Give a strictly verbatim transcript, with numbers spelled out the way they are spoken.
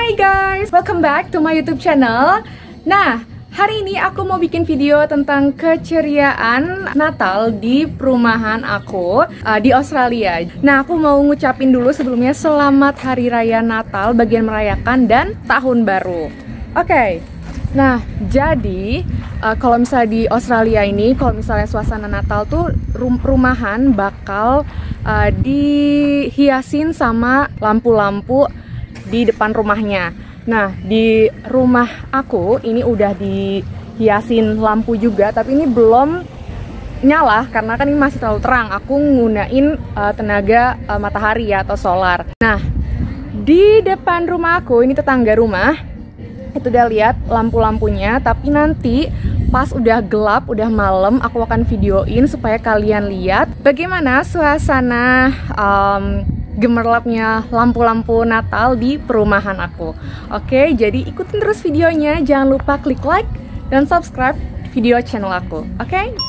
Hai guys, welcome back to my YouTube channel. Nah, hari ini aku mau bikin video tentang keceriaan Natal di perumahan aku uh, di Australia. Nah, aku mau ngucapin dulu sebelumnya selamat Hari Raya Natal, bagian merayakan, dan Tahun Baru. Oke, okay. Nah, jadi uh, kalau misalnya di Australia ini, kalau misalnya suasana Natal tuh rum rumahan bakal uh, dihiasin sama lampu-lampu di depan rumahnya. Nah, di rumah aku ini udah dihiasin lampu juga, tapi ini belum nyala karena kan ini masih terlalu terang. Aku nggunain uh, tenaga uh, matahari ya, atau solar. Nah, di depan rumah aku ini tetangga rumah itu udah lihat lampu-lampunya, tapi nanti pas udah gelap, udah malam, aku akan videoin supaya kalian lihat bagaimana suasana um, gemerlapnya lampu-lampu Natal di perumahan aku. Oke, jadi ikutin terus videonya. Jangan lupa klik like dan subscribe video channel aku. Oke?